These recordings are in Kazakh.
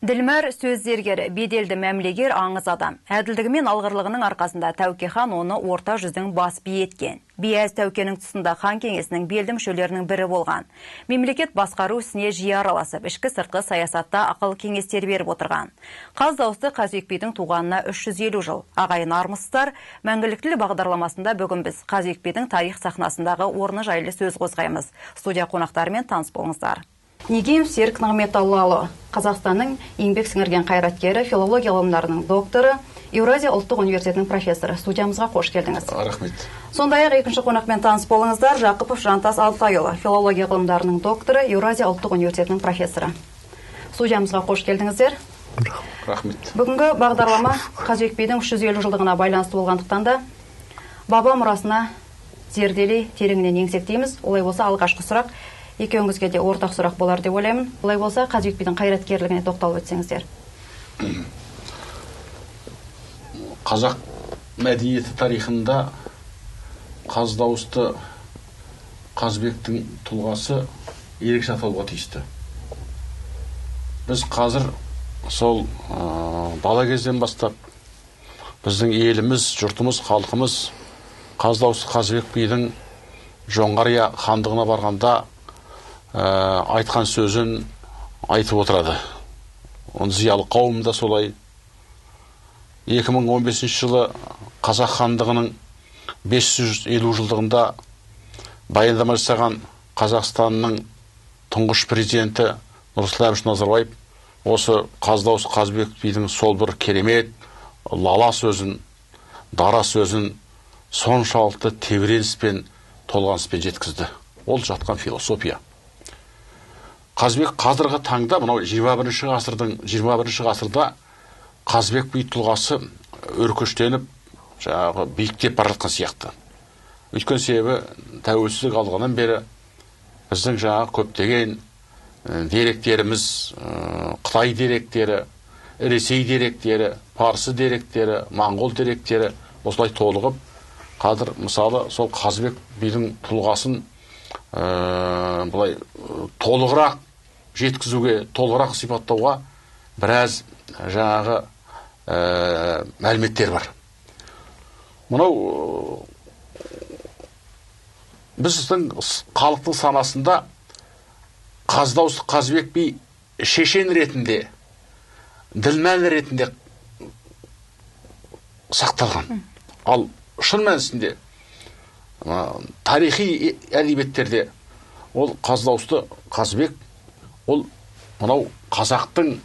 Ділмәр сөз зергері, беделді мәмлегер аңыз адам. Әділдігі мен алғырлығының арқасында Тәуке хан оны орта жүздің бас би еткен. Бияз Тәукенің тұсында хан кеңесінің белді мүшелерінің бірі болған. Мемлекет басқару ісіне жиі араласып, ішкі сыртқы саясатта ақыл кеңестер беріп отырған. Қаз дауысты Қазыбек бидің туғанына 350 жыл. Ағайын армысыздар, мәңгілік тіл бағдарламасында бүгін біз Қазыбек бидің тарих сахнасындағы орны жайлы сөз қозғаймыз. Студия қонақтарымен таныс болыңыздар. Негем Серік Нығметаллы, Қазақстанның еңбек сіңірген қайраткері, филология ғылымдарының докторы, Еуразия ұлттық университетінің профессоры. Студиямызға қош келдіңіз. Рахмет. Сондай-ақ екінші қонақпен таныс болыңыздар. Жақыпов Жантас Алтайұлы, филология ғылымдарының докторы, Еуразия ұлттық университетінің профессоры. Студиямызға қош келдіңіздер. Рахмет. Бүгінгі бағдарлама Қазыбек бидің 350 жылдығына байланысты болғандықтан да баба мұрасына зерделей тереңінен еңсектейміз. Олай болса, алғашқы сұрақ екеуіңізге де ортақ сұрақ болар деп ойлаймын. Олай болса, Қазыбек бидің қайраткерлігіне тоқталып өтсеңіздер. Қазақ мәдениеті тарихында қаз дауысты Қазыбектің тұлғасы ерекше аталуға тиісті. Біз қазір сол бала кезден бастап біздің еліміз, жұртымыз, халқымыз қаз дауысты Қазыбек бидің Жоңғария хандығына барғанда айтқан сөзін айтып отырады. Оны зиялы қауым да солай. 2015 жылы Қазақ хандығының 550 жылдығында баяндама жасаған Қазақстанның тұңғыш президенті Нұрсұлтан Әбішұлы Назарбаев осы қаз дауысты Қазыбек бидің сол бір керемет лала сөзін, дара сөзін соншалықты тебіреніспен, толғаныспен жеткізді. Ол жатқан философия. Қазыбек қазіргі таңда, мынау 21 ғасырда Қазыбек би тұлғасы өркештеніп, биіктеп бара жатқан сияқты. Өйткені себебі тәуелсіздік алғаннан бері біздің көптеген деректеріміз, Қытай деректері, Ресей деректері, Парсы деректері, Моңғол деректері осылай толығып, қазір мысалы сол Қазыбек бидің тұлғасын бұлай толығырақ жеткізуге, толығырақ сипаттауға біраз мәліметтер бар. Мынау біздің халықтың санасында қаз дауысты Қазыбек би шешен ретінде, ділмән ретінде сақталған. Ал шын мәнісінде тарихи әдебиеттерде ол қаз дауысты Қазыбек, ол мынау қазақтың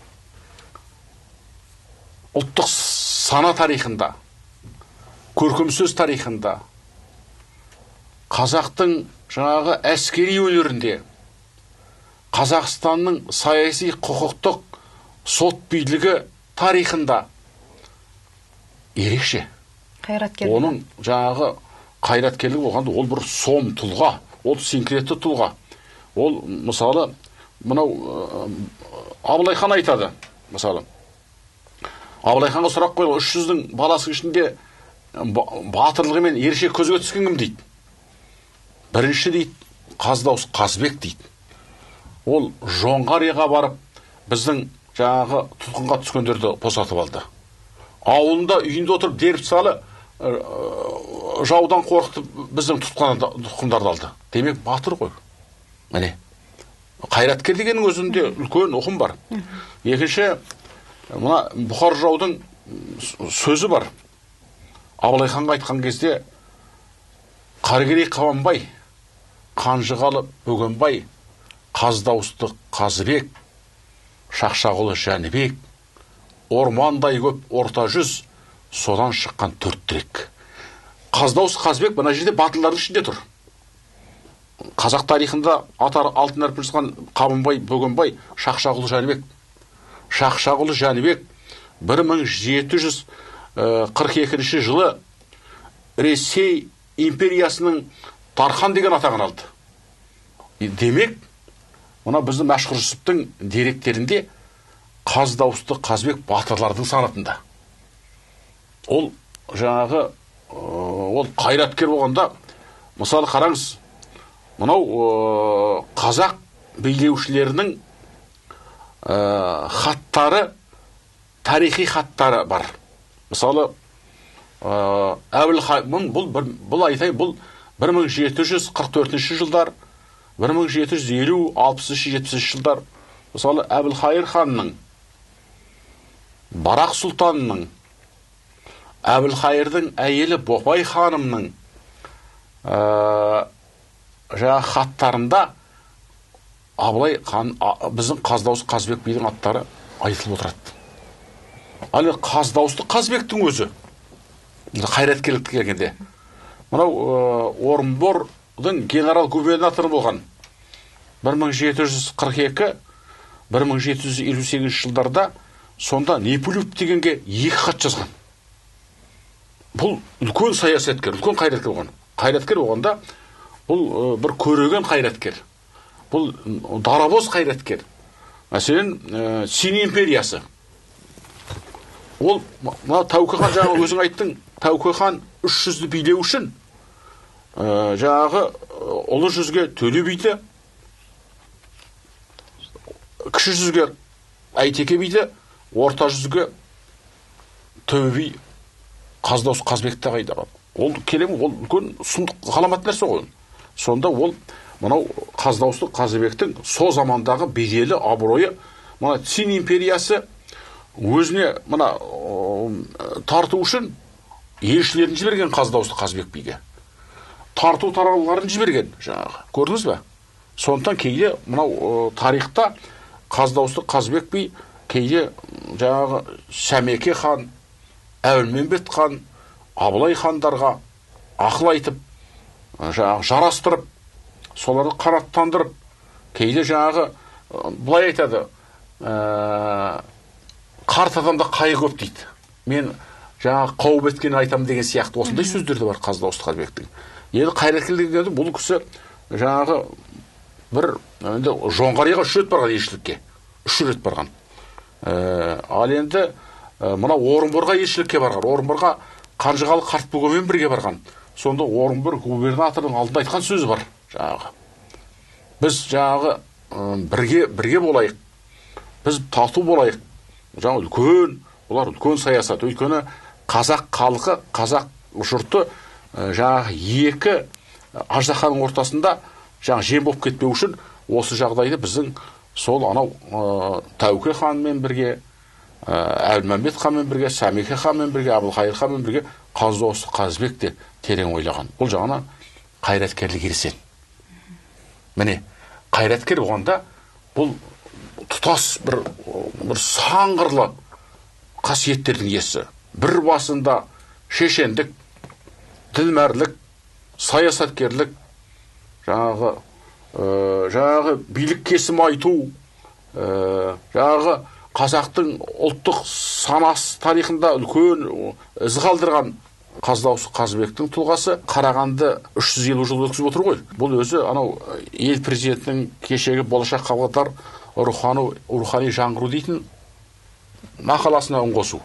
ұлттық сана тарихында, көркемсөз тарихында, қазақтың әскери өнерінде, Қазақстанның саяси құқықтық сот билігі тарихында ерекше. Оның қайраткерлігі болғанда, ол бір сом тұлға, ол синкретті тұлға. Ол, мысалы, мынау Абылай хан айтады, мысалы. Абылай ханға сұрақ қойылған, 300-дің баласы ішінде батырлығымен ерекше көзге түскен кім дейді? Бірінші дейді, қаз дауысты Қазыбек дейді. Ол Жоңғарияға барып, біздің тұтқынға түскендерді босатып алды. Ауылында, үйінде отырып деріп салы, жаудан қорқытып біздің тұтқындарды алды. Демек, батыр ғой. Міне, қайраткер дегеннің өзінде үлкен ұғым бар. Екінші, мына Бұхар жаудың сөзі бар. Абылай ханға айтқан кезде, Қаргерей Қабанбай, Қанжығалы Бөгенбай, қаз дауысты Қазыбек, Шақшағұлы Жәнібек, ормандай көп орта жүз, содан шыққан төрт тірек. Қаз дауысты Қазыбек мына жерде батырлардың ішінде тұр. Қазақ тарихында алтын әрпін жазған Қабанбай, Бөгенбай, Шақшағұлы Жәнібек. Шақшағұлы Жәнібек 1742 жылы Ресей империясының Тархан деген атағын алды. Демек, мына біздің Мәшһүр Жүсіптің деректерінде қаз дауысты Қазыбек батырлардың санатында. Ол ол қайраткер болғанда, мысалы қараңыз, мынау қазақ билеушілерінің хаттары, тарихи хаттары бар. Мысалы, бұл айтайын, бұл 1744 жылдар, 1750, 60, 70 жылдар. Мысалы, Әбілхайыр ханның, Барақ сұлтанның, Әбілхайырдың әйелі Бопай ханымның хаттарында Абылай хан, біздің Қаздаусы Қазбек бидің аттары айтылып отырады. Әлі Қаздауысты Қазбектің өзі, қайраткерлікті келгенде, мынау Орынбордың генерал-губернаторы болған 1742-1758 жылдарда, сонда Неплюев дегенге 2 хат жазған. Бұл үлкен саясаткер, үлкен қайраткер болған. Қайраткер болғанда, бұл бір көреген қайраткер. Бұл дарабоз қайраткер. Мәселен, Син империясы. Ол, Тәуке хан, жаңағы өзің айттың, Тәуке хан 300-ді билеу үшін, жаңағы ұлы жүзге Төле биді, кіші жүзге Әйтеке биді, орта жүзге Төбе би Қаздаусы Қазбекті қайдаған. Ол келем, ол үлкен сұмдық ғаламат нәрсе ғой. Сонда ол мынау Қаздауысты Қазбектің сол замандағы беделі, абыройы, мына Цин империясы өзіне мына тарту үшін елшілерін жіберген Қаздауысты Қазбек биге. Тарту тарауларын жіберген, жаңағы. Көрдіңіз бе? Сондықтан кейде мынау тарихта Қаздауысты Қазбек би кейде жаңағы Сәмеке хан, Әбілмембет хан, Абылай хандарға ақыл айтып, жарастырып, соларды қанаттандырып, кейде жаңағы былай айтады, қарт адамда қайғы көп дейді. Мен жаңағы қауіп еткенін айтамын деген сияқты осындай сөздерді бар Қаздауысты Қазбектің. Енді қайраткерлігінде бұл кісі жаңағы бір Жоңғарияға 3 рет барған елшілікке. 3 рет барған. Ал енді мына Орынборға елшілікке барған. Орынборға Қанжығалы Қартбөгемен бірге барған. Сонда Орынбор губернаторының алдында айтқан сөзі бар. Жаңағы біз жаңағы бірге болайық. Біз тату болайық. Жаңағы үлкен, олар үлкен саясат. Өйткені қазақ халқы, қазақ жұрты жаңағы 2 аждаһаның ортасында жаңағы жем болып кетпеу үшін осы жағдайды біздің сол анау Тәуке ханмен бірге, Әбілмәмбет ханмен бірге, Сәмеке ханмен бірге, Әбілхайыр ханмен бірге Қаздауысты Қазбек те терең ойлаған. Бұл жағына қайраткерлік ересен. Міне, қайраткер болғанда бұл тұтас бір саңғырлы қасиеттердің иесі. Бір басында шешендік, ділмәрлік, саясаткерлік, жаңағы билік кесім айту, жаңағы қазақтың ұлттық санас тарихында үлкен із қалдырған Қаздауысты Қазбектің тұлғасы Қарағанды 350 жыл өткізіп отыр ғой. Бұл өзі анау ел президентінің кешегі болашаққа бағдар рухани жаңғыру дейтін мақаласына үн қосу.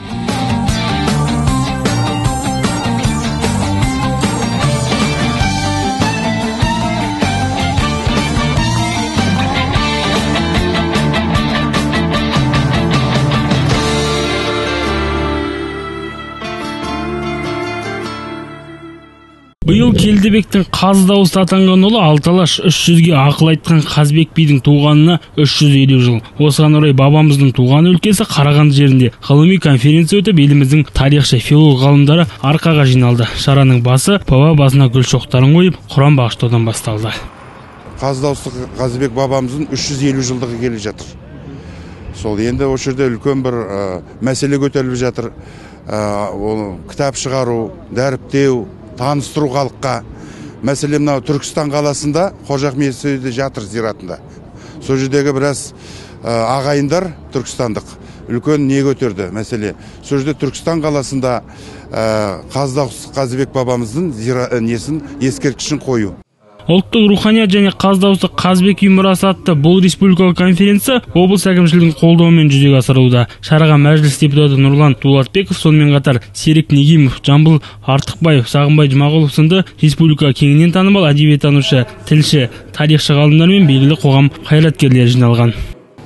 Биыл Келдебектің Қаздауысты атанған ұлы Алталаш 300-ге ақыл айтқан Қазбек бидің туғанына 350 жыл. Осыған орай бабамыздың туған өлкесі Қарағанды жерінде ғылыми конференция өтіп, еліміздің тарихшы филолог ғалымдары арқаға жиналды. Шараның басы баба басына гүл шоқтарын қойып, Құран бағыштаудан басталды. Қаздауысты Қазбек бабамыздың 350 жылдығы келе жатыр. Сол енді осы жерде үлкен бір мәселе көтеріліп жатыр. Ол кітап шығару, дәріптеу, таныстыру халыққа. Мәселе мынау Түркістан қаласында Қожа Ахмет Яссауиде жатыр зиратында. Сол жердегі біраз ағайындар түркістандық үлкен не көтерді мәселе. Сол жерде Түркістан қаласында Қаздауысты Қазбек бабамыздың несін ескерткішін қою. Ұлттық руханият және Қаздауысты Қазбек үй мұрасы атты бұл республикалық конференция облыс әкімшілігінің қолдауымен жүзеге асырылуда. Шараға мәжіліс депутаты Нұрлан Дулатбеков, сонымен қатар Серік Негимов, Жамбыл Артықбаев, Сағынбай Жұмағұлов сынды республика кеңінен танымал әдебиеттанушы, тілші, тарихшы ғалымдар мен белгілі қоғам қайраткерлері жиналған.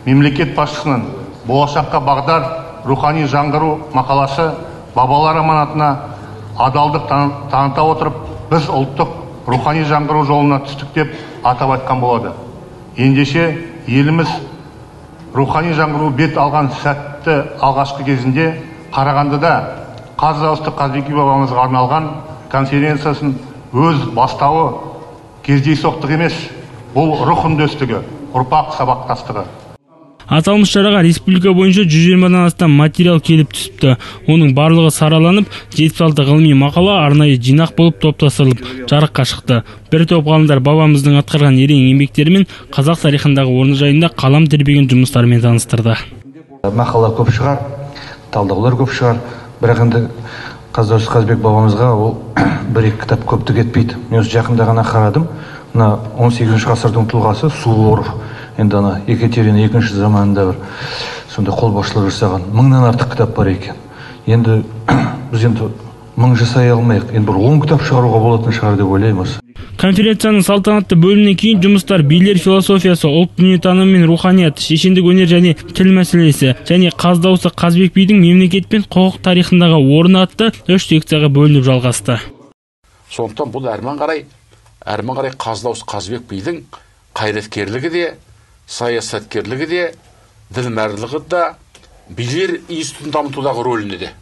мемлекет басшысының болашаққа бағдар рухани жаңғыру мақаласы бабалар аманатына адалдық таныта отырып, біз ұлттық рухани жаңғыру жолына түстік деп атап айтқан болады. Ендеше еліміз рухани жаңғыру бет алған сәтті алғашқы кезінде Қарағандыда Қаз дауысты Қазыбек би бабамызға арналған конференциясын өз бастауы кездейсоқтық емес, бұл рух үндестігі, ұрпақ сабақтастығы. Аталмыш шараға республика бойынша 120-дан астам материал келіп түсіпті. Оның барлығы сараланып, 76 ғылыми мақала арнайы жинақ болып топтастырылып, жарыққа шықты. Бір топ ғалымдар бабамыздың атқарған ерен еңбектерімен қазақ тарихындағы орны жайында қалам тербеген жұмыстарымен таныстырды. Мақала көп шығар, талдаулар көп шығар, бірақ енді Қазыбек бабамызға ол бір-екі кітап көптік етпейді. Мен жақында ғана қарадым, 18 ғасырдың тұлғасы Суворов, енді ана Екатерина екінші заманында бір сондай қолбасшылық жасаған 1000-нан артық кітап бар екен. Енді біз енді 1000 жасай алмайық, енді бір 10 кітап шығаруға болатын шығар деп ойлаймыз. Конференцияның салтанатты бөлімінен кейін жұмыстар билер философиясы, ұлт дүниетанымы мен руханият, шешендік өнер және тіл мәселесі және Қаз дауысты Қазыбек бидің мемлекет пен құқық тарихындағы орны атты 3 секцияға бөлініп жалғасты. Сондықтан бұл әрмен қарай Қаз дауысты Қазыбек бидің қайраткерлігі де, саясаткерлігі де, ділмәрлігі де, билер институтын дамытудағы рөліне де.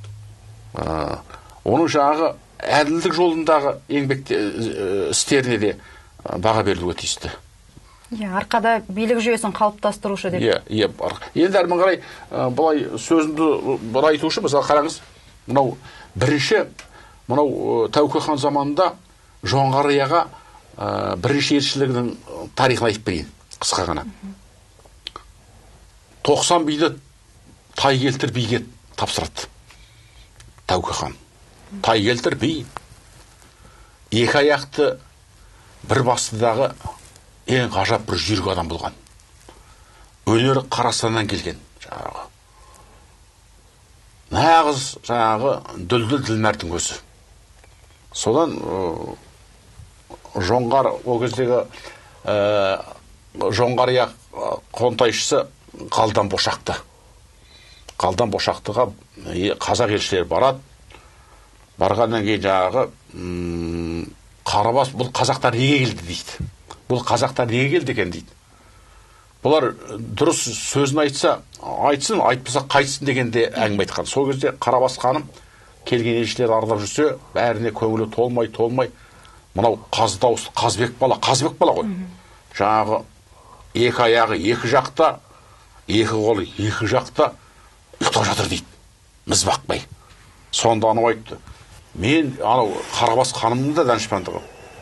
Оның жаңағы әділдік жолындағы еңбек істеріне де баға берілуге тиісті. Арқада билік жүйесін қалыптастырушы деп. Енді әрмен қарай бұлай сөзімді бір айтушы, мысалы қараңыз, мынау бірінші, мынау Тәуке хан заманында Жоңғарияға бірінші елшілігінің тарихын айтып берейін, қысқа ғана. 90 биді тай келтір биге тапсырады Тәуке хан. Тай келтір би, екі аяқты бір бастыдағы ең ғажап бір жүйрік адам болған. Өнері Қарастаннан келген, жаңағы. Нағыз жаңағы дүлділ ділмәрдің өзі. Содан жоңғар, о кездегі Жоңғария қонтайшысы Қалдан Бошақты. Қалдан Бошақтыға қазақ елшілері барады. Барғаннан кейін жаңағы Қарабас, бұл қазақтар неге келді дейді. Бұл қазақтар неге келді екен дейді. Бұлар дұрыс сөзін айтса, айтсын, айтпаса қайтсын дегенде әңгіме айтқан. Сол кезде Қарабас ханым келген елшілер аралап жүрсе, бәріне көңілі толмай, мынау Қаз дауысты Қазыбек бала ғой. Жаңағы екі аяғы екі жақта, екі қолы екі жақта ұйықтап жатыр дейді. Міз бақпай. Сонда анау айтты. Мен анау Қарабас ханымның да данышпандығы.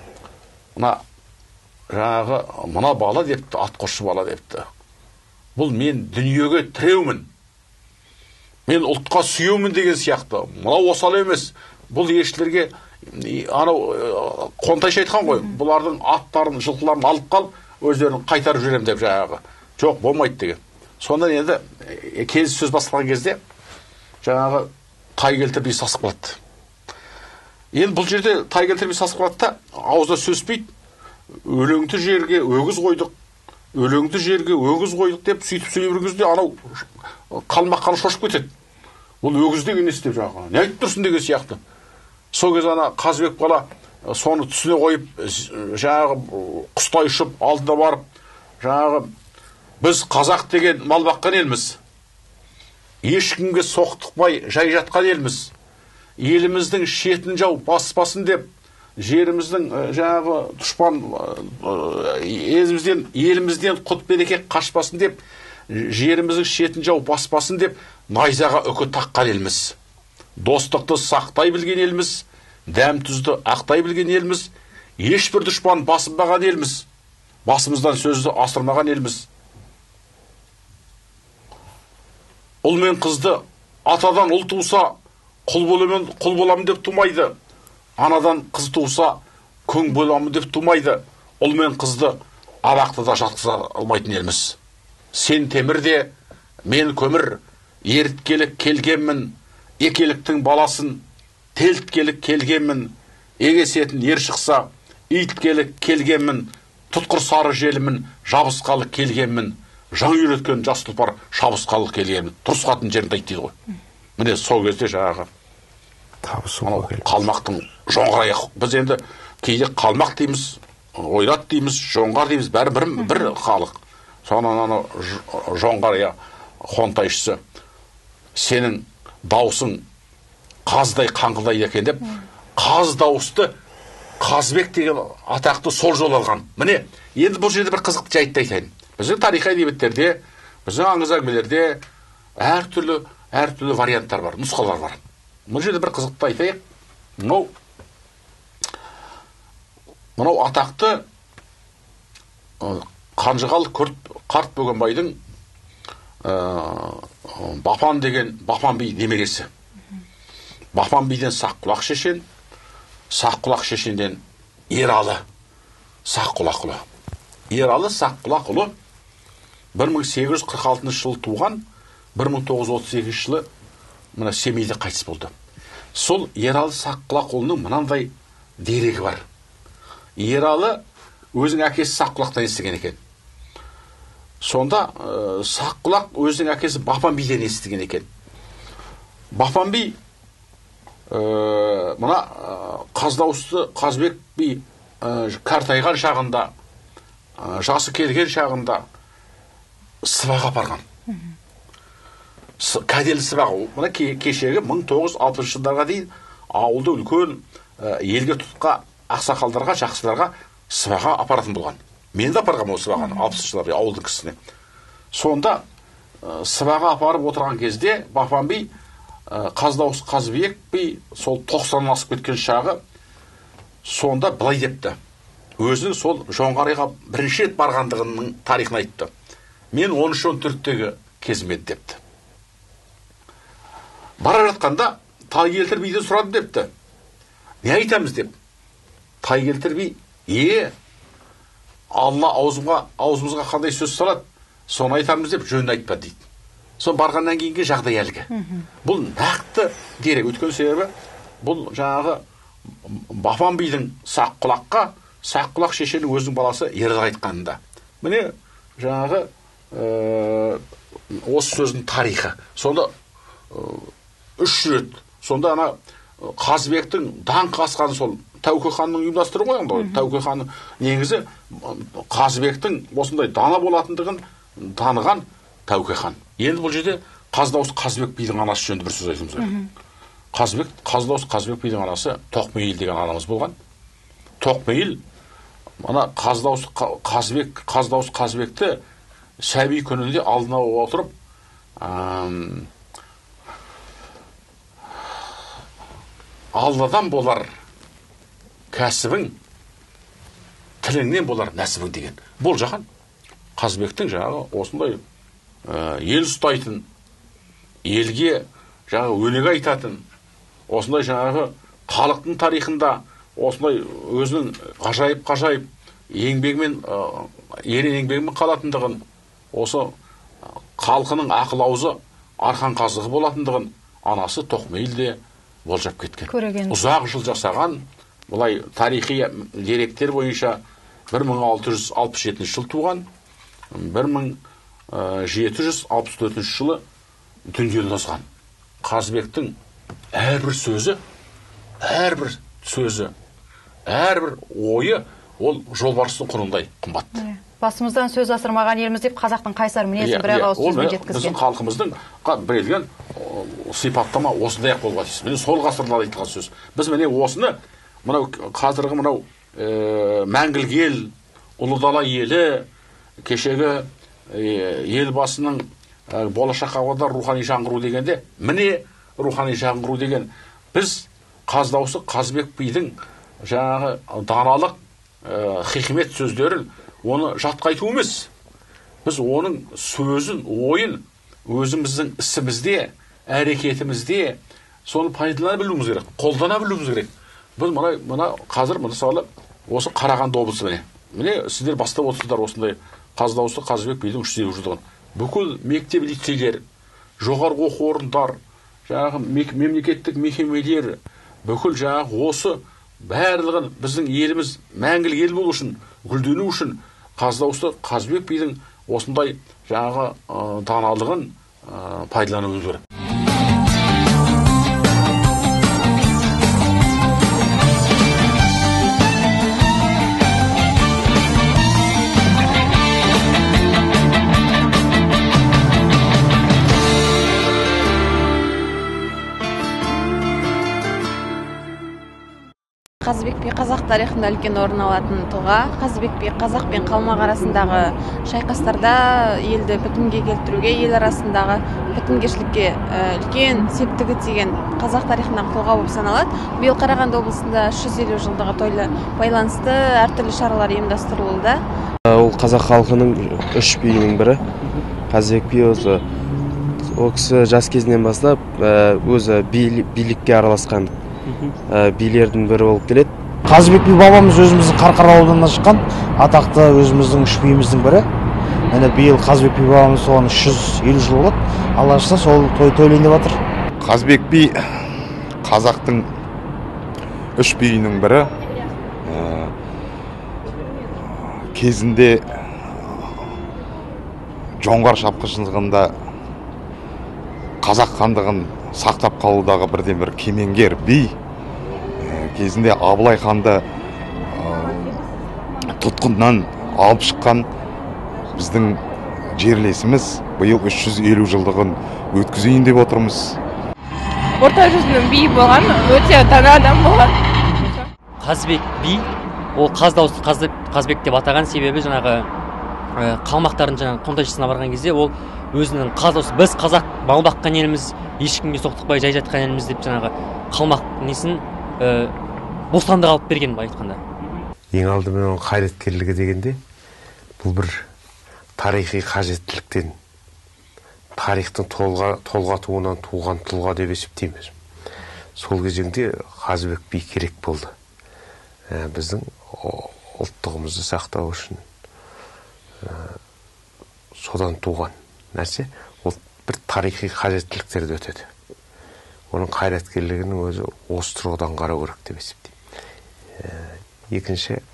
Мына бала депті, атқосшы бала депті. Бұл мен дүниеге тіреумін. Мен ұлтқа сүйеумін деген сияқты. Мынау осал емес. Бұл елшілерге анау қонтайшы айтқан ғой. Бұлардың аттарын, жылқыларын алып қал, өздерін қайтарып жүрем деп жаңағы. Жоқ, болмайды деген. Сонда енді келіссөз басталған кезде жаңағы тай келтір би сасып қалады. Енді бұл жерде тай келтір би сасып қалады да, аузына сөзбейді. Өлеңді жерге өгіз қойдық деп сөйтіп сөйлеп жүргенде анау қалмаққан шошып кетеді. Бұл өгіз деген несі деп жаңағы. Не айтып тұрсың деген сияқты. Сол кезде ана Қазыбек бала соны түсіне қойып, жаңағы құстай ұшып алдына барып, жаңағы біз қазақ деген мал баққан елміз. Ешкімге соқтықпай жай жатқан елміз. Еліміздің шетін жау баспасын деп, жеріміздің жаңағы дұшпан елімізден құт береке қашпасын деп, жеріміздің шетін жау баспасын деп, найзаға үкі таққан елміз. Достықты сақтай білген елміз, дәм тұзды ақтай білген елміз, ешбір дұшпан басынбаған елміз, басымыздан сөзді асырмаған елміз. Ұл мен қызды атадан ұл туса, құл боламын деп тумайды. Анадан қыз туса, көң боламын деп тумайды. Ұл мен қызды абақтыда жатқыза алмайтын елміз. Сен темірде, мен көмір, еріткелік келгенмін, екеліктің баласын, телткелік келгенмін, егесетін ер шықса, иткелік келгенмін, тұтқыр сары желімін, жабысқалы келгенмін, жаңа үйреткен жас тұлпар шабысқалы келген дұрыс қатын жерін тайды дейді ғой. Міне сол кезде жаңағы қалмақтың жоңғар, біз енді кейде қалмақ дейміз, ойрат дейміз, жоңғар дейміз, бәрі бір халық. Соны жоңғар қонтайшысы сенің даусың қаздай қаңғылдайды екен деп, қаз дауысты Қазбек деген атақты сол жол алған. Міне, енді бұл жерде бір қызықты жайтты айтайын. Біздің тарихи әдебиеттерде, біздің аңыз әңгімелерде әртүрлі варианттар бар, нұсқалар бар. Бұл жерде бір қызықты айтайық. Мынау атақты Қанжығал қарт Бөгенбайдың Бапан би немересі. Бапан биден Саққұлақ шешен, Саққұлақ шешенден Ералы Саққұлақ ұлы. Ералы Саққұлақ ұлы 1846 жылы туған, 1938 жылы мына Семейде қайтыс болды. Сол Ералы Саққұлақ ұлының мынандай дерегі бар. Ералы өзінің әкесі Саққұлақтан естіген екен. Сонда Саққұлақ өзінің әкесі Бапан биден естіген екен. Бапан би мына Қаздауысты Қазбек би картайған шағында, жасы келген шағында сыбаға апарған. Кәделі сыбаға. Мына кешегі 1960 жылдарға дейін ауылды үлкен елге тұтқа, ақсақалдарға, жақсыларға сыбаға апаратын болған. Мен де апарғам ол сыбағаны 60 жылдар ауылдың кісісіне. Сонда сыбаға апарып отырған кезде Бапан би Қаздауыс Қазбек би сол 90-дан асып кеткен шағы, сонда былай депті. Өзінің сол жоңғарға бірінші рет барғандығының тарихын айтты. Мен 13-14-тегі кезім еді депті. Бара жатқанда Тайгелтір биден сұрадым депті. Не айтамыз деп. Тайгелтір би, Алла аузымызға қандай сөз салады, соны айтамыз деп жөнін айтпа дейді. Сон барғаннан кейінгі жағдай әлгі. Бұл нақты дерек. Өткен себебі бұл жаңағы Бапан бидің Саққұлақ шешенің өзінің баласы Ералы айтқанында. Міне жаңағы осы сөздің тарихы. Сонда 3 рет. Сонда ана Қазбектің даңқ асқаны сол Тәуке ханның ұйымдастыру ғой. Тәуке ханның негізі Қазбектің осындай дана болатындығын таныған Тәуке хан. Енді бұл жерде Қаздауыс Қазбек бидің анасы жөнінде бір сөз айтымыз бар. Қаздауыс Қазбек бидің анасы Тоқмейіл деген анамыз болған. Тоқмейіл ана Қаздауыс Қазбекті сәби күнінде алдына отырып, Алладан болар кәсібің, тіліңнен болар нәсібің деген. Бұл жаған Қазбектің жаңағы осындай ел ұстайтын, елге жаңағы өнеге айтатын, осындай жаңағы халықтың тарихында осындай өзінің ғажайып еңбегімен, ерен еңбегімен қалатындығын, осы халқының ақыл аузы арқан қазығы болатындығын анасы Тоқмейіл де болжап кеткен. Ұзақ жыл жасаған, бұлай тарихи деректер бойынша 1667 жыл туған, 1764 жылы дүниеден озған. Қазбектің әрбір сөзі, әрбір ойы ол жолбарыстың құнындай қымбат. Басымыздан сөз асырмаған елміз деп қазақтың қайсар мінезін бір ауыз сөзбен жеткізген. Біздің халқымыздың берілген сипаттама осындай болуға тиіс. Міне сол ғасырда айтылған сөз. Біз міне осыны мынау қазіргі мынау мәңгілік ел, ұлы дала елі, кешегі елбасының болашаққа бағдар рухани жаңғыру дегенде, міне рухани жаңғыру деген біз Қаздауысы Қазбек бидің жаңағы даналық хикмет сөздерін оны жатқайту емес. Біз оның сөзін, ойын өзіміздің ісімізде, әрекетімізде соны пайдалана білуіміз керек, қолдана білуіміз керек. Біз мына қазір мысалы осы Қарағанды облысы міне сіздер бастап отырсыздар осындай Қаздауысы Қазбек бидің 350 жылдығын. Бүкіл мектеп лицейлер, жоғарғы оқу орындар, жаңағы мемлекеттік мекемелер, бүкіл жаңағы осы барлығын біздің еліміз мәңгілік ел болу үшін, гүлдену үшін Қаздауысы Қазбек бидің осындай жаңағы даналығын пайдалануымыз керек. Қазыбек би қазақ тарихында үлкен орын алатын тұлға. Қазыбек би қазақ пен қалмақ арасындағы шайқастарда елді бітімге келтіруге, ел арасындағы бітімгершілікке үлкен септігі тиген қазақ тарихындағы тұлға болып саналады. Биыл Қарағанды облысында 350 жылдығы тойлы байланысты әртүрлі шаралар ұйымдастырылуда. Ол қазақ халқының үш биінің бірі. Қазыбек би өзі ол кісі жас кезінен бастап өзі билікке араласқан билердің бірі болып келеді. Қазыбек би бабамыз өзіміздің Қарқара ауданынан шыққан атақты өзіміздің үш биіміздің бірі. Міне биыл Қазыбек би бабамыз соған 350 жыл болады. Алла жазса сол тойлайын деп жатыр. Қазыбек би қазақтың үш биінің бірі. Кезінде жоңғар шапқыншылығында қазақ хандығын сақтап қалудағы бірден бір кемеңгер би. Кезінде Абылай ханды тұтқыннан алып шыққан біздің жерлесіміз биыл 350 жылдығын өткізейін деп отырмыз. Орта жүзінің биі болған, өте дана адам болған. Қазыбек би, ол қаз дауысты Қазыбек деп атаған себебі жаңағы қалмақтардың жаңағы қонтайшысына барған кезде ол өзінің қаз дауысы, біз қазақ мал баққан еліміз, ешкімге соқтықпай жай жатқан еліміз деп жаңағы қалмақ несін бостандық алып берген бай айтқанда. Ең алдымен оның қайраткерлігі дегенде бұл бір тарихи қажеттіліктен, тарихтың толғатуынан туған тұлға деп есептейміз. Сол кезеңде Қазыбек би керек болды. Біздің ұлттығымызды сақтау үшін содан туған нәрсе ол бір тарихи қажеттіліктерді өтеді. Оның қайраткерлігінің өзі осы тұрғыдан қарау керек деп есептеймін. Екінші,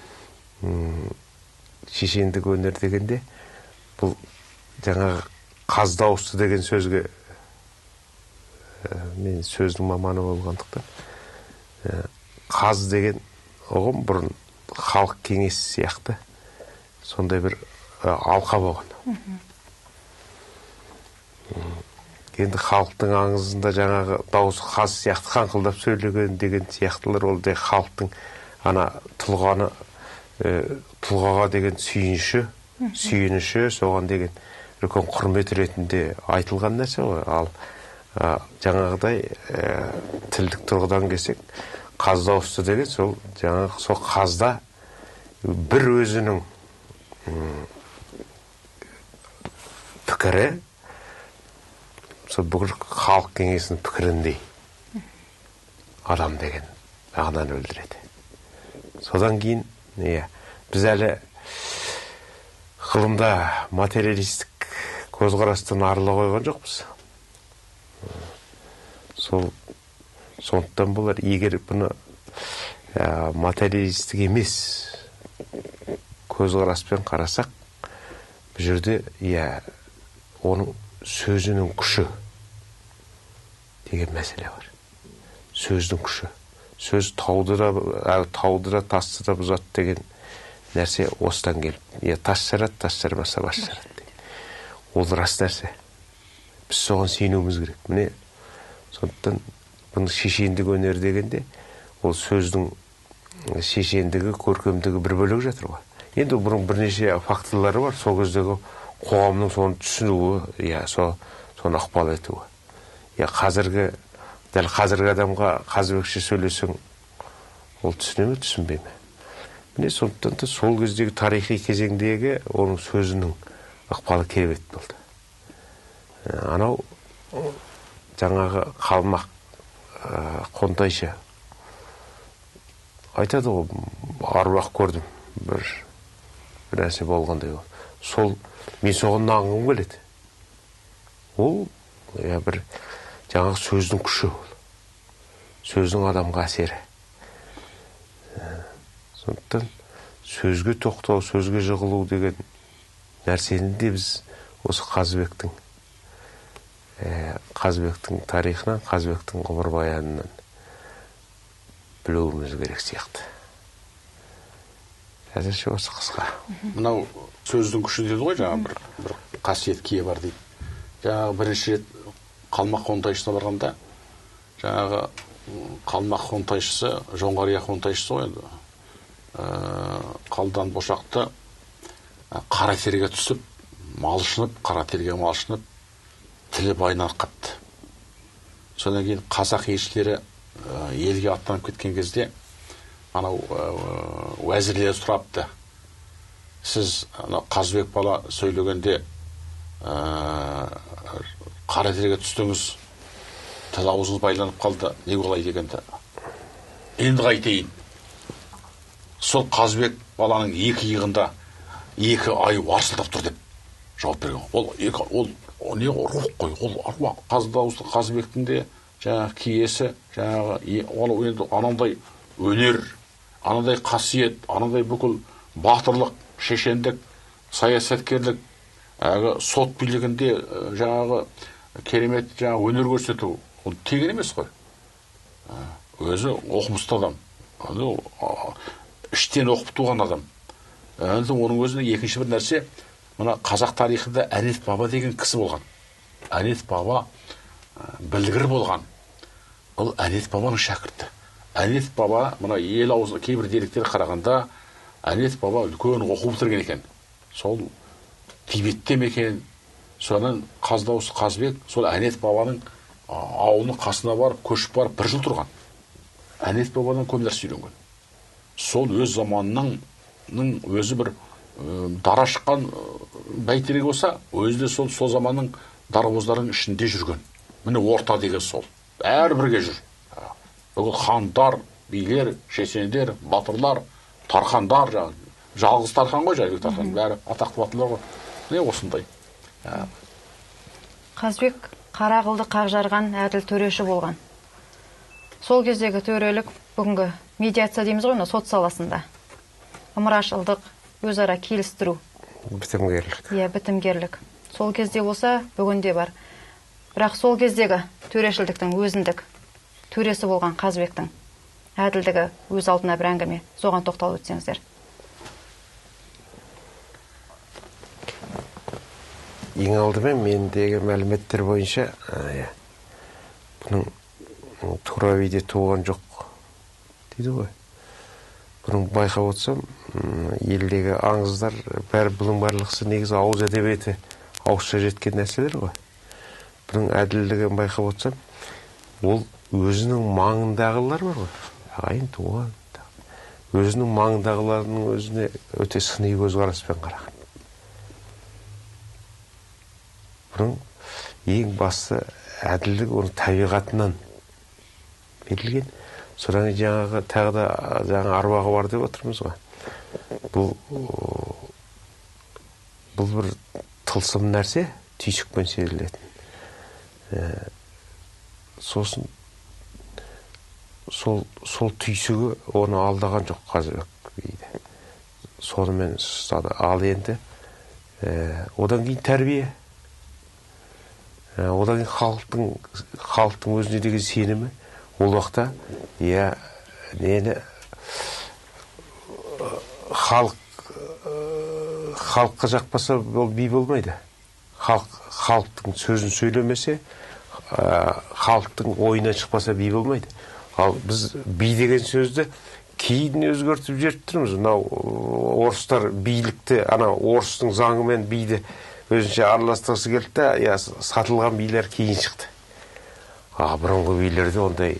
шешендік өнер дегенде бұл жаңағы қаз дауысты деген сөзге мен сөздің маманы болғандықтан қаз деген ұғым бұрын халық кеңесі сияқты сондай бір алқа болған. Енді халықтың аңызында жаңағы дауысы қаз сияқты қаңқылдап сөйлеген деген сияқтылар ол да халықтың ана тұлғаға деген сүйініші, соған деген үлкен құрмет ретінде айтылған нәрсе ғой. Ал жаңағыдай тілдік тұрғыдан келсек, қаз дауысты деген сол жаңағы сол қазда бір өзінің пікірі сол бүкіл халық кеңесінің пікіріндей адам деген мағынаны білдіреді. Содан кейін біз әлі ғылымда материалистік көзқарастан арыла қойған жоқпыз. Сондықтан болар, егер бұны материалистік емес көзқараспен қарасақ, бұл жерде оның сөзінің күші деген мәселе бар. Сөздің күші. Сөз тауды да тасты да бұзады деген нәрсе осыдан келіп. Тас жарады, тас жармаса бас жарады. Ол рас нәрсе. Біз соған сенуіміз керек. Міне, сондықтан бұны шешендік өнер дегенде, ол сөздің шешендігі, көркемдігі бір бөлек жатыр ғой. Енді бұның бірнеше факторлары бар. Сол кездегі қоғамның соны түсінуі, соны ықпал етуі. Дәл қазіргі адамға қазыбекше сөйлесең, ол түсіне ме, түсінбей ме? Міне, сондықтан да сол кездегі тарихи кезеңдегі оның сөзінің ықпалы керемет болды. Анау жаңағы қалмақ қонтайшы айтады ғой, аруақ көрдім, бір нәрсе болғандай ол. Сол мен соған нанғым келеді. Ол бір жаңағы сөздің күші ол. Сөздің адамға әсері. Сондықтан сөзге тоқтау, сөзге жығылу деген нәрсені де біз осы Қазыбектің тарихынан, Қазыбектің ғұмырбаянынан білуіміз керек сияқты. Әзірше осы қысқа. Мынау сөздің күші деді ғой, жаңа бір қасиет кие бар дейді. Жаңағы бірінші рет қалмақ қонтайшысына барғанда, жаңағы қалмақ қонтайшысы, жоңғария қонтайшысы ғой енді. Қалдан бошақты қара терге түсіп, малшынып, қара терге малшынып, тілі байланып қапты. Содан кейін қазақ елшілері елге аттанып кеткен кезде анау уәзірлер сұрапты. Сіз Қазыбек бала сөйлегенде қара терге түстіңіз, тіл аузыңыз байланып қалды, не олай дегенде. Енді қайтейін. Сол Қазыбек баланың екі иығында 2 ай арсылдап тұр деп жауап берген. Ол не рух қой, ол аруақ. Қазыбектің де жаңағы киесі, жаңағы анандай өнер, анандай қасиет, анандай бүкіл батырлық, шешендік, саясаткерлік, сот билігінде жаңағы керемет жаңағы өнер көрсету, ол тегін емес қой. Өзі оқымысты адам, іштен оқып туған адам. Оның өзіне екінші бір нәрсе, мына қазақ тарихында Әнет баба деген кісі болған. Әнет баба білгір болған. Ол Әнет бабаның шәкірті. Әнет баба, мына ел аузы кейбір деректер қарағанда, Әнет баба үлкен оқу бітірген екен. Сол Тибетте екен. Содан Қазыбек, сол Әнет бабаның ауылының қасына барып, көшіп барып 1 жыл тұрған. Әнет бабадан көп нәрсе үйренген. Сол өз заманының өзі бір дара шыққан бәйтерек болса, өзі де сол заманның дарабоздарының ішінде жүрген. Міне орта деген сол. Бәрі бірге жүр. Бүгін хандар, билер, шешендер, батырлар, тархандар, жалғыз тархан ғой, Жәнібек тархан, бәрі атақты батырлар ғой. Не осындай. Қазыбек қара қылды қақ жарған әділ төреші болған. Сол кездегі төрелік бүгінгі медиация дейміз ғой, сот саласында. Ымырашылдық, өзара келістіру. Бітімгерлік. Бітімгерлік. Сол кезде болса, бүгінде бар. Бірақ сол кездегі төрешілдіктің өзіндік төресі болған Қазыбектің әділдігі өз алдына бір әңгіме. Соған тоқталып өтсеңіздер. Ең алдымен мендегі мәліметтер бойынша, бұның тура виде туған жоқ дейді ғой. Бұның байқап отырсам, елдегі аңыздар, бұның барлықсы негізі ауыз әдебиеті, ауызша жеткен нәрселер ғой. Бұның әділдігін байқап отырсам, ол өзінің маңындағылар бар ғой. Ағайын туған. Өзінің маңындағыларының өзіне өте сыни көзқараспен қараған. Бұның ең басты әділдік оның табиғатынан берілген. Содан жаңағы тағы да аруағы бар деп отырмыз ғой. Бұл бір тылсым нәрсе, түйсікпен сезілетін. Сосын сол түйсігі оны алдаған жоқ Қазыбек дейді. Сонымен ұстады. Ал енді одан кейін тәрбие. Одан кейін халықтың өзіне деген сенімі. Ол уақытта, халыққа жақпаса ол би болмайды. Халықтың сөзін сөйлемесе, халықтың ойынан шықпаса би болмайды. Ал біз би деген сөзді кейін өзгертіп жеріп тұрмыз. Орыстар билікті, орыстың заңымен биді өзінше араластырысы келді, сатылған билер кейін шықты. Бұрынғы билерде ондай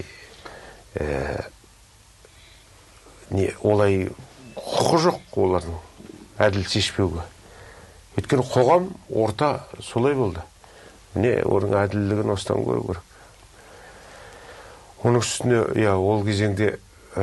олай құқы жоқ олардың әділ шешпеуге. Өйткені қоғам орта солай болды. Міне оның әділдігін осыдан көру керек. Оның үстіне ол кезеңде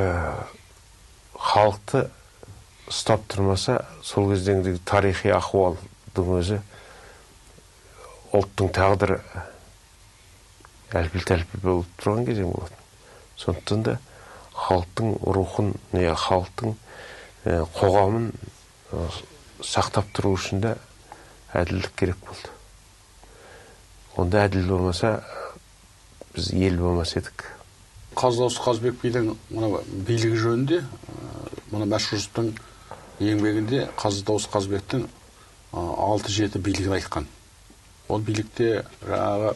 халықты ұстап тұрмаса, сол кезеңдегі тарихи ахуалдың өзі ұлттың тағдыры әлпіл-тәлпіл болып тұрған кезең болады. Сондықтан да халықтың рухын, халықтың қоғамын сақтап тұру үшін де әділдік керек болды. Онда әділ болмаса, біз ел болмас едік. Қазы Дауысты Қазыбек бидің билігі жөнінде, мына Мәшһүровтің еңбегінде Қазы Дауысты Қазыбектің 6-7 билігін айтқан. Ол билікте жаңағы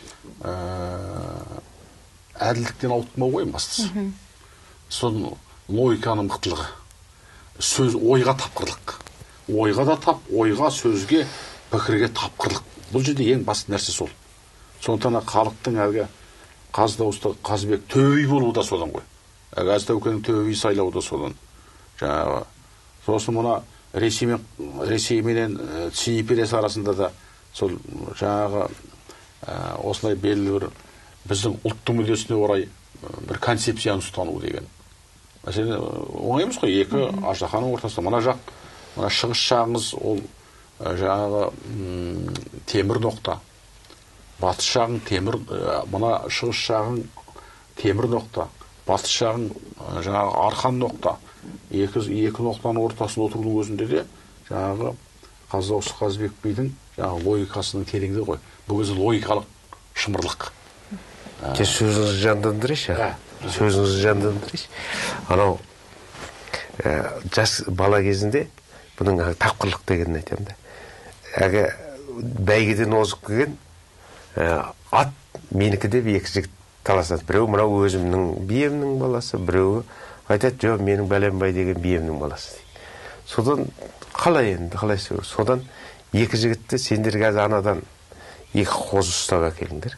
әділдіктен ауытқымау ғой бастысы. Соның логиканың мықтылығы, сөз ойға тапқырлық. Ойға да тап, ойға, сөзге, пікірге тапқырлық. Бұл жерде ең басты нәрсе сол. Сондықтан халықтың әлгі Қазы Дауысты Қазыбек төбе болуы да содан ғой. Әз Тәукенің төбе сайлауы да содан. Жаңағы сосын мына Ресейменен Цинь империясы арасында да сол жаңағы осылай белгілі бір біздің ұлттың мүддесіне орай бір концепцияны ұстану деген. Мәселен, оңай емес қой, екі аждаһаның ортасында. Мына жақ, мына шығыс жағыңыз ол жаңағы темір ноқта. Батыс жағың темір, мына шығыс жағың темір ноқта. Батыс жағың жаңағы арқан ноқта. Екі ноқтаның ортасында отырудың өзінде де жаңағы Қазы Дауысты Қазыбек бидің жаңағы логикасының тереңдігі ғой. Бұл кезде логикалық шымырлық. Сөзіңізді жандандырайыншы. Сөзіңізді жандандырайыншы. Анау жас бала кезінде бұның тапқырлық дегенін айтамын да. Әге бәйгеден озып келген ат менікі деп екі жігіт таласады. Біреу мынау өзімнің биемнің баласы, біреуі айтады, жоқ, менің бәленбай деген биемнің баласы. Содан қалай енді, қалай сөз? Содан екі жігітті сендер қазір анадан екі қозы ұстап әкеліңдер.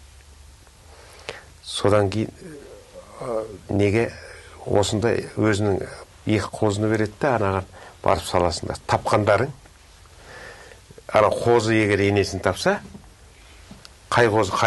Содан кейін неге осындай өзінің екі қозыны береді де анаған барып саласыңдар. Тапқандарың, ана қозы егер енесін тапса, қай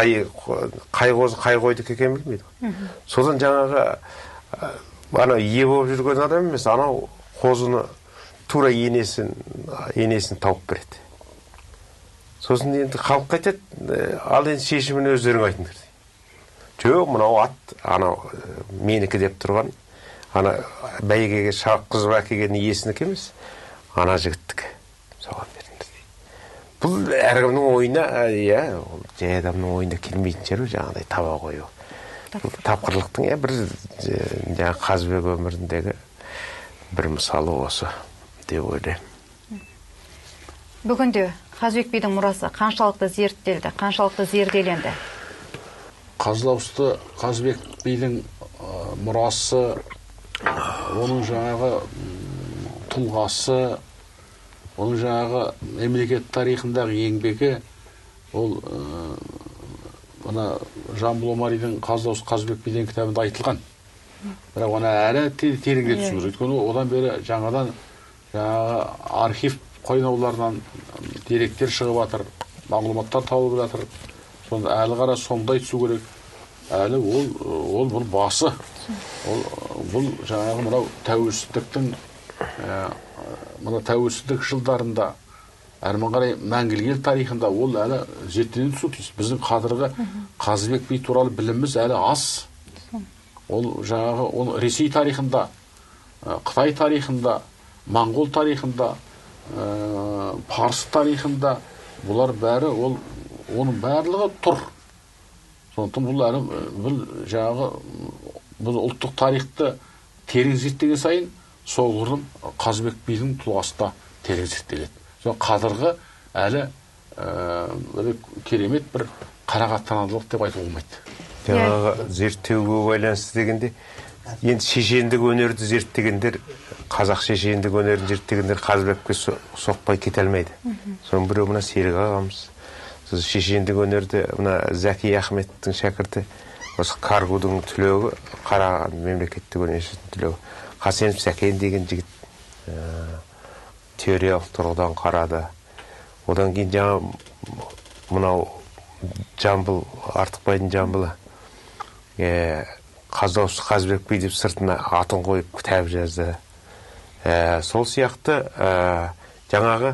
қойдық екен білмейді. Содан жаңағы ана ие болып жүрген адам емес, анау қозыны тура енесін тауып береді. Сосын енді халық айтады, ал енді шешімін өздерің айтыңдар. Жоқ, мынау ат, анау менікі деп тұрған, ана бәйгеге шаққызып әкелген иесінікі емес, ана жігіттікі. Соған беріңдер. Бұл әркімнің ойына, жай адамның ойына келмейтін жері жаңағыдай таба қою. Тапқырлықтың бір жаңағы Қазыбек өміріндегі бір мысалы осы деп ойлаймын. Бүгінде Қазыбек бидің мұрасы қаншалықты зерттелді, қаншалықты зерделенді? Қазы Дауысты Қазыбек бидің мұрасы, оның жаңағы тұлғасы, оның жаңағы мемлекет тарихындағы еңбегі, ол мына Жамбыл Омаридің Қазы Дауысты Қазыбек би деген кітабында айтылған. Бірақ оны әлі тереңге түсіңіз. Өйткені одан бері жаңадан архив қойнауларынан деректер шығып жатыр, мағлұматтар табылып жатыр. Сонда әлі қара сондай түсу керек. Әлі ол бұл басы. Бұл жаңағы мынау тәуелсіздіктің мына тәуелсіздік жылдарында әрмен қарай мәңгілік ел тарихында ол әлі зерттеле түсу тиіс. Біздің қазіргі Қазыбек би туралы біліміміз әлі аз. Ол жаңағы Ресей тарихында, Қытай тарихында, Моңғол тарихында, Парсы тарихында бұлар бәрі оның барлығы тұр. Сондықтан бұл әлі бұл ұлттық тарихты терең зерттеген сайын солғырым Қазыбек бидің тұлғасы да терең зерттеледі. Қазіргі әлі керемет бір қарағаттанарлық деп айтуға болмайды. Жаңағы зерттеуге байланысты дегенде, енді шешендік өнерді зерттегендер, қазақ шешендік өнерін зерттегендер Қазыбекке соқпай кете алмайды. Соның біреу мына Серік ағамыз. Сіз шешендік өнерді мына Зәки Ахметтің шәкірті, осы Каргудың түлегі, Қарағанды мемлекеттік университетінің түлегі. Қасенов Сәкен деген жігіт теориялық тұрғыдан қарады. Одан кейін жаңа мынау Жамбыл, Артықбайдың Жамбылы, Қазы Дауысты Қазыбек би деп сыртына атын қойып кітап жазды. Сол сияқты жаңағы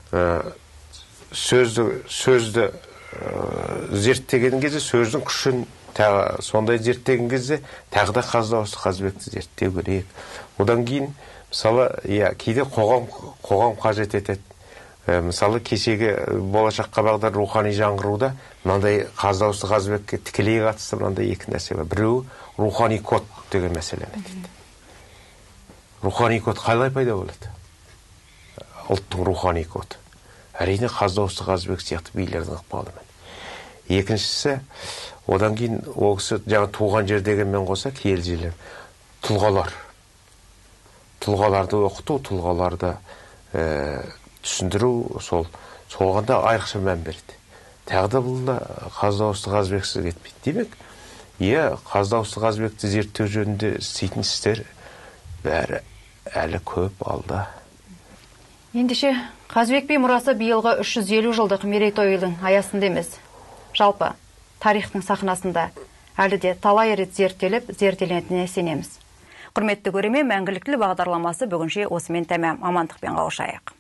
сөзді зерттеген кезде сөздің күшін сондай зерттеген кезде тағы да Қазы Дауысты Қазыбекті зерттеу керек. Одан кейін мысалы, кейде қоғам қажет етеді. Мысалы кешегі болашаққа бағдар рухани жаңғыруда мынандай Қаз Дауысты Қазыбекке тікелей қатысты мынандай екі нәрсе бар. Біреуі рухани код деген мәселені айтады. Рухани код қалай пайда болады? Ұлттың рухани коды. Әрине Қаз Дауысты Қазыбек сияқты билердің ықпалымен. Екіншісі, одан кейін ол кісі жаңа туған жер дегенмен қоса киелі жерлер, тұлғалар. Тұлғаларды оқыту, тұлғаларды түсіндіру, солғанда айрықша мән береді. Тағы да бұл да Қаз Дауысты Қазыбексіз кетпейді. Демек, Қаз Дауысты Қазыбекті зерттеу жөнінде істейтін істер бәрі әлі көп алда. Ендеше Қазыбек би мұрасы биылғы 350 жылдық мерейтойдың аясында емес. Жалпы тарихтың сахнасында әлі де талай рет зерттеліп, зерттеленетініне сенеміз. Құрметті көрермен, мәңгілік тіл бағдарламасы бүгінше осымен тәмам. Амандықпен қауышайық.